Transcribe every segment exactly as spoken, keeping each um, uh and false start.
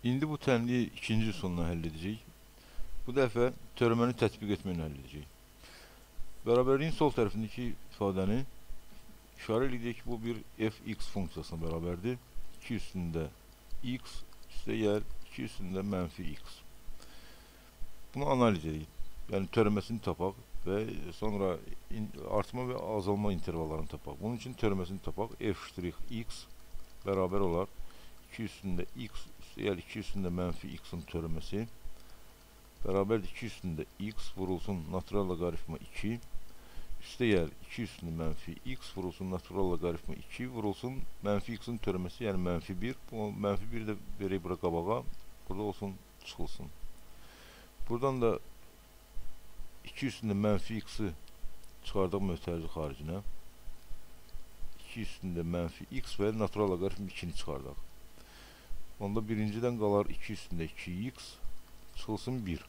İndi bu tənliyi ikinci üsulla həll edəcəyik. Bu dəfə teoreməni tətbiq etməklə həll edəcəyik. Bərabərliyin sol tərəfindəki ifadəni işarə edək ki, bu bir fx funksiyasına bərabərdir. iki üstündə x üstəgəl iki üstündə mənfi x. Bunu analiz edək. Yəni teoreməsini tapaq və sonra artma və azalma intervallarını tapaq. Bunun üçün teoreməsini tapaq. f'(x) bərabər olar iki üstündə x üstəgəl iki üstündə mənfi x-in teoreməsi bərabərdir iki üstündə x vurulsun natural loqaritma iki üstəgəl iki üstündə mənfi x vurulsun natural loqaritma iki vurulsun mənfi x-in teoreməsi, yəni mənfi bir. Bu mənfi bir də verək bura qabağa. Burada olsun, çıxılsın. Buradan da iki üstündə mənfi x-i çıxardıq mötərizi xaricinə. iki üstündə mənfi x və natural loqaritma ikini çıxardıq. Onda birincidən qalar iki üstündə iki x çıxılsın bir.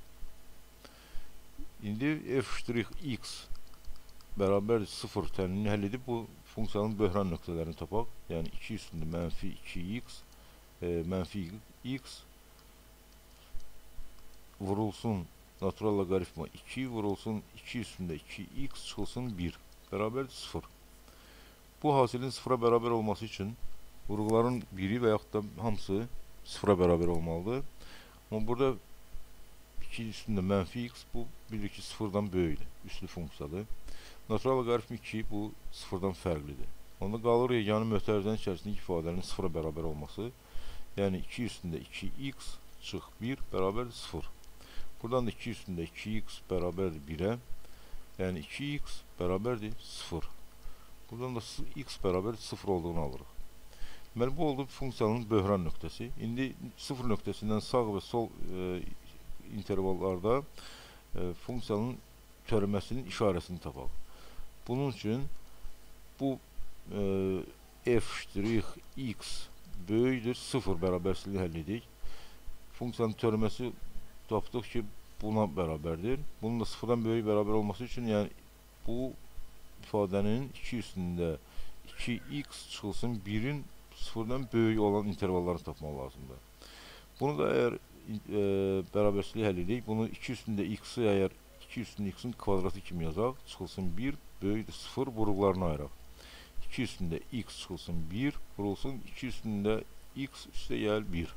İndi f'(x) bərabərdir sıfır tənliyini həll edib bu funksiyanın böhran nöqtələrini tapaq. Yəni iki üstündə mənfi iki x e, mənfi x vurulsun natural loqaritma iki vurulsun iki üstündə iki x çıxılsın bir bərabərdir sıfır. Bu hasilin sıfıra bərabər olması üçün vurğuların biri və yaxud da hamısı sıfıra bərabər olmalıdır. Amma burada iki üstündə mənfi x bu bilir ki sıfırdan böyükdür. Üslü funksiyadır. Natural loqaritma iki bu sıfırdan fərqlidir. Onda qalır yeganə mötərizənin içərisindəki ifadənin sıfıra bərabər olması. Yəni iki üstündə iki x çıx bir bərabərdir sıfır. Buradan da iki üstündə iki x bərabərdir birə. Yəni iki x bərabərdir sıfır. Buradan da x bərabər sıfır olduğunu alırıq. Deməli, bu oldu funksiyanın böhran nöqtəsi. İndi sıfır nöqtəsindən sağ və sol e, intervallarda e, funksiyanın teoreməsinin işarəsini tapaq. Bunun üçün bu e, f'(x) böyükdür sıfır bərabərsizliyi həll edək. Funksiyanın teoreməsi tapdıq ki, buna bərabərdir. Bunun da sıfırdan böyük bərabər olması üçün, yəni bu ifadənin iki üstündə iki x çıxılsın birin sıfırdan böyük olan intervallarını tapmaq lazımdır. Bunu da əgər e, bərabərsizliyi həll edək, bunu iki üstündə x-i əgər iki üstündə x-in kvadratı kimi yazaq, çıxılsın bir böyükdür sıfır vurğularına ayıraq. iki üstündə x çıxılsın bir vurulsun iki üstündə x üstəgəl bir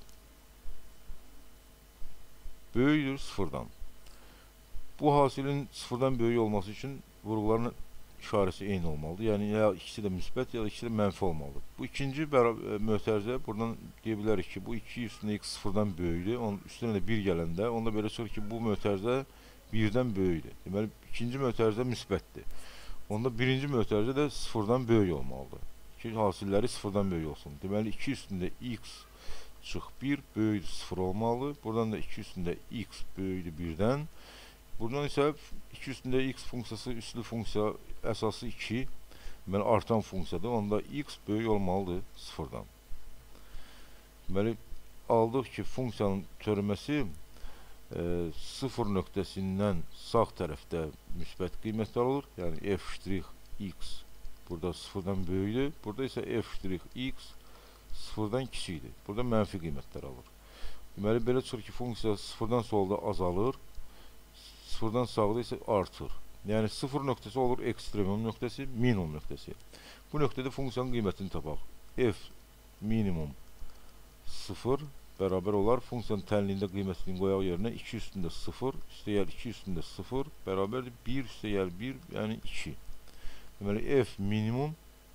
böyükdür sıfırdan. Bu hasilin sıfırdan böyük olması üçün vurğuların işarəsi eyni olmalıdır. Yəni ya ikisi də müsbət ya da ikisi də mənfi olmalıdır. Bu ikinci mötərizə buradan deyə bilərik ki, bu iki üstündə x sıfırdan böyükdür. Onun üstünə də bir gələndə, onda belə çıxır ki, bu mötərizə birdən böyükdür. Deməli, ikinci mötərizə müsbətdir. Onda birinci mötərizə də sıfırdan böyük olmalıdır. Ki, hasilləri sıfırdan böyük olsun. Deməli, iki üstündə x çıx bir böyükdür sıfır olmalı. Buradan da iki üstündə x böyükdür birdən. Buradan isə iki üstündə x funksiyası üslü funksiya əsası iki. Deməli, artan funksiyadır. Onda x böyük olmalıdır sıfırdan. Deməli, aldıq ki, funksiyanın teoreməsi e, sıfır nöqtəsindən sağ tərəfdə müsbət qiymətlər olur. Yəni f'(x) burada sıfırdan böyükdür. Burada isə f'(x) sıfırdan kiçikdir. Burada mənfi qiymətlər alır. Deməli, belə çıxır ki, funksiya sıfırdan solda azalır. Sıfırdan sağda isə artır. Yəni sıfır nöqtəsi olur ekstremum nöqtəsi, minimum nöqtəsi. Bu nöqtədə funksiyanın qiymətini tapaq. F minimum sıfır bərabər olar. Funksiyanın tənliyində qiymətini qoyaq yerinə iki üstündə sıfır, üstəgəl iki üstündə sıfır bərabərdir bir üstəgəl bir, yəni iki. Deməli, f minimum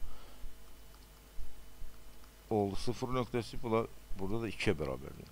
oldu sıfır nöqtəsi, burada da ikiyə bərabərdir.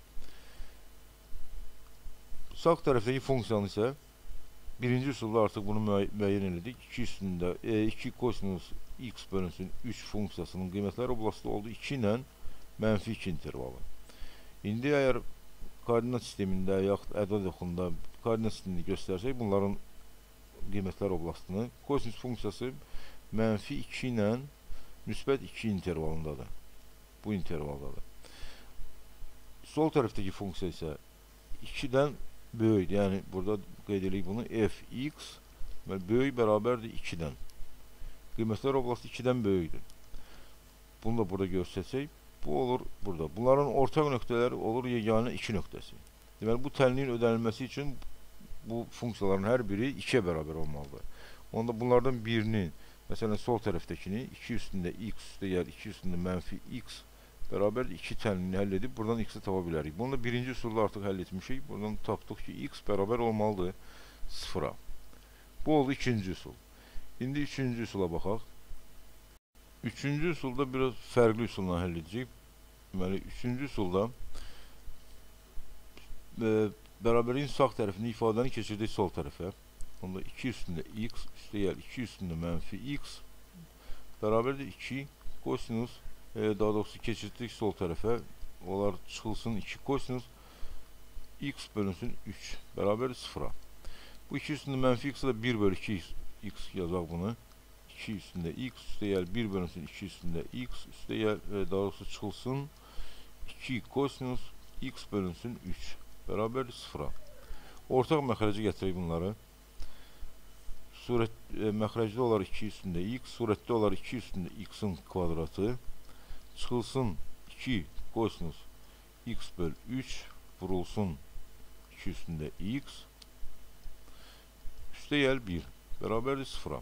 Sağ tərəfdəki funksiyanı isə birinci üsulda artıq bunu müəyyən elədik. iki üstündə iki kosinus x bölünsün üç funksiyasının qiymətləri oblasti oldu iki ilə mənfi iki intervalı. İndi əgər koordinat sistemində yaxud ədəd oxunda koordinat sistemini göstərsək, bunların qiymətlər oblastını kosinus funksiyası mənfi iki ilə müsbət iki intervalındadır. Bu intervaldadır. Sol tərəfdəki funksiya isə ikidən böyükdür. Yəni, burada qeyd edirik bunu f(x) böyük bərabərdir ikidən. Qiymətlər oblastı ikidən böyükdür. Bunu da burada göstərsək, Bu olur burada. Bunların ortak nöqtələri olur yeganə iki nöqtəsi. Deməli, bu tənliyin ödənilməsi üçün bu funksiyaların hər biri ikiyə bərabər olmalıdır. Onda bunlardan birini, məsələn, sol tərəfdəkini iki üstündə x üstə gəl iki üstündə mənfi x bərabər iki tənliyini həll edib buradan x-i tapa bilərik. Bunu da birinci üsulda artıq həll etmişik. Buradan tapdıq ki, x bərabər olmalıdır sıfıra. Bu oldu ikinci üsul. İndi üçüncü üsula baxaq. Üçüncü üsulda biraz fərqli üsulla həll edəcəyik. Deməli, üçüncü üsulda e, bərabərin sağ tərəfini ifadəni keçirdik sol tərəfə. Onda iki üstündə x üstə gəl iki üstündə mənfi x bərabərdir iki kosinus, e, daha doğrusu keçirdik sol tərəfə. Onlar çıxılsın iki kosinus x bölünsün üç bərabərdir sıfıra. Bu iki üstündə mənfi x da bir bölü iki x yazaq bunu. iki üstündə x üstə gəl bir bölünsün iki üstündə x üstə gəl, e, daha doğrusu çıxılsın iki kosinus x bölünsün üç bərabərdir sıfıra. Ortaq məxrəci gətirək bunları. Surət, e, məxrəcdə olar iki üstündə x, surətdə olar iki üstündə x-in kvadratı, çıxılsın iki kosinus x böl üç vurulsun iki üstündə x üstə gəl bir bərabərdir sıfıra.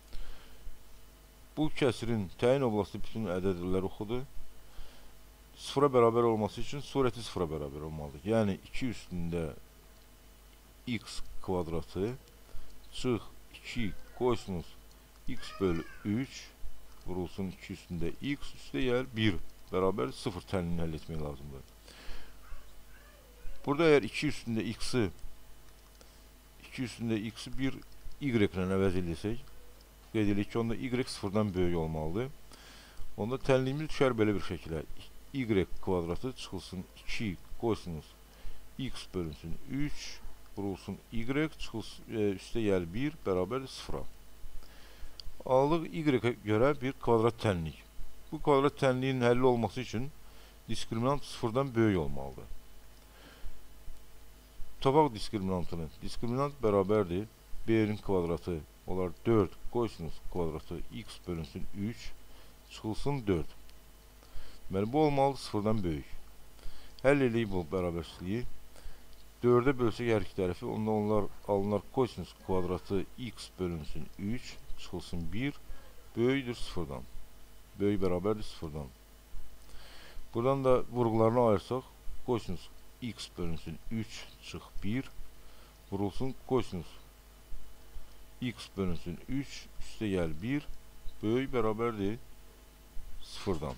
Bu kəsirin təyin oblasti bütün ədədləri oxudu. Sıfıra bərabər olması üçün surəti sıfıra bərabər olmalıdır. Yəni iki üstündə x kvadratı çıx iki kosinus x bölü üç vurulsun iki üstündə x üstə gəl bir bərabər sıfır tənliyini həll etmək lazımdır. Burada əgər iki üstündə x-i iki üstündə x-i bir y ilə əvəz edilsək, qeyd edirik ki, onda y sıfırdan böyük olmalıdır. Onda tənliyimiz düşər belə bir şəkildə. Y kvadratı çıxılsın iki kosinus x bölünsün üç vurulsun y çıxılsın, e, üstə gəl bir bərabər sıfıra. Aldıq y-ə görə bir kvadrat tənlik. Bu kvadrat tənliyin həlli olması üçün diskriminant sıfırdan böyük olmalıdır. Tapaq diskriminantını. Diskriminant bərabərdir b-nin kvadratı olar dörd kosinus kvadratı x bölünsün üç çıxılsın dörd. Deməli, bu olmalı sıfırdan böyük. Həll edək bu bərabərsizliyi. dördə bölsək hər iki tərəfi, onda onlar alınlar kosinus kvadratı x bölünsün üç çıxılsın bir böyükdür sıfırdan. Böyük bərabərdir sıfırdan. Buradan da vurğularını ayırsaq, kosinus x bölünsün üç çıx bir vurulsun kosinus x bölünsün üç üstə gəl bir böyük bərabərdir sıfırdan.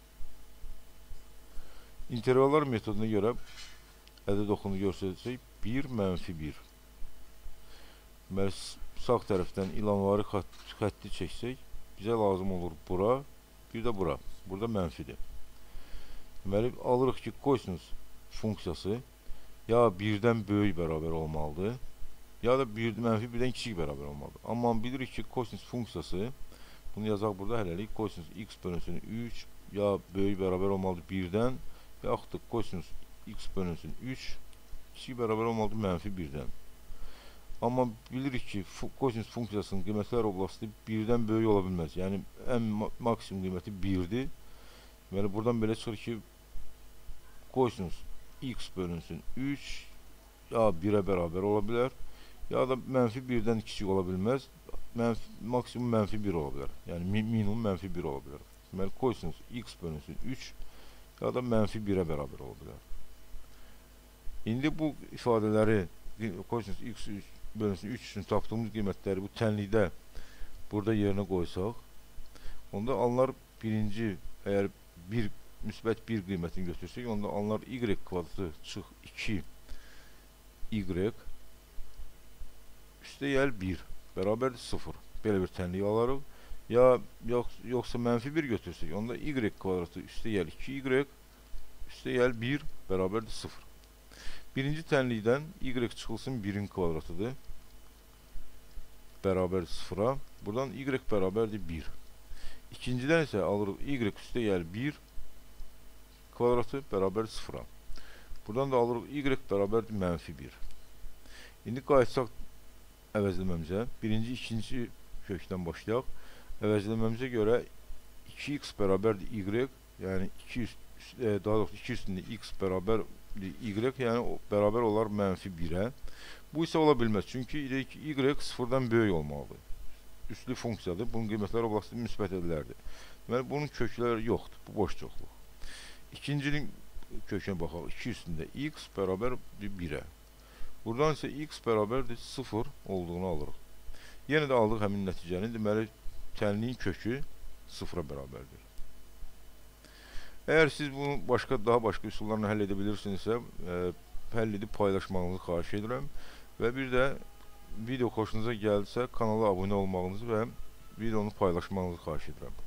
İntervallar metoduna görə ədəd oxunu göstərəcək bir mənfi bir. Deməli, sağ tərəfdən ilanvari xətt, xətti çəksək, bizə lazım olur bura, bir də bura. Burada mənfidir. Deməli, alırıq ki, kosinus funksiyası ya birdən böyük bərabər olmalıdır, ya da bir, mənfi birdən kiçik bərabər olmalıdır. Amma bilirik ki, kosinus funksiyası, bunu yazaq burada hələlik, kosinus x bölünsün üç ya böyük bərabər olmalıdır birdən, yaxud da kosinus x bölünsün üç kiçik bərabər olmalıdır mənfi birdən. Amma bilirik ki, kosinus funksiyasının qiymətlər oblasti birdən böyük ola bilməz. Yəni, ən maksimum qiyməti birdir. Deməli, buradan belə çıxır ki, kosinus x bölünsün üç ya birə bərabər ola bilər, ya da mənfi birdən kiçik ola bilməz, mənfi, maksimum mənfi bir ola bilər. Yəni, minimum mənfi bir ola bilər. Deməli, kosinus x bölünsün üç ya da mənfi birə bərabər ola bilər. İndi bu ifadələri kosinus x bölünsün üç üçün tapdığımız qiymətləri bu tənlikdə burada yerinə qoysaq, onda alınar birinci, əgər bir müsbət bir qiymətini götürsək, onda alınar y kvadratı çıx iki y üstə gəl bir bərabərdir sıfır. Belə bir tənlik alarıq. Ya yox, yoxsa mənfi bir götürsək, onda y kvadratı üstə gəl iki y üstə gəl bir bərabərdir sıfır. Birinci tənlikdən y çıxılsın birin kvadratıdır. Bərabər sıfıra. Buradan y bərabərdir bir. İkincidən isə alırıq y üstə gəl bir kvadratı bərabər sıfıra. Buradan da alırıq y bərabərdir mənfi bir. İndi qayıtsaq əvəzləməmizə. Birinci, ikinci kökdən başlayaq. Əvəzləməmizə görə iki x bərabərdir y, yəni iki e, daha doğrusu iki üstündə x bərabər y, yəni o, bərabər olar mənfi birə. Bu isə ola bilməz. Çünki y sıfırdan böyük olmalıdır. Üslü funksiyadır. Bunun qiymətləri oblasında müsbət edilərdir. Deməli, bunun kökləri yoxdur. Bu boş çoxluq. İkincinin kökünə baxaq. iki üstündə x bərabər birə. Buradan isə x bərabərdir sıfır olduğunu alırıq. Yenə də aldıq həmin nəticəni. Deməli, tənliyin kökü sıfıra bərabərdir. Əgər siz bunu başqa, daha başqa üsullarla həll edə bilirsinizsə, e, həll edib paylaşmağınızı xahiş edirəm. Və bir də video xoşunuza gəldisə kanala abunə olmağınızı və videonu paylaşmağınızı xahiş edirəm.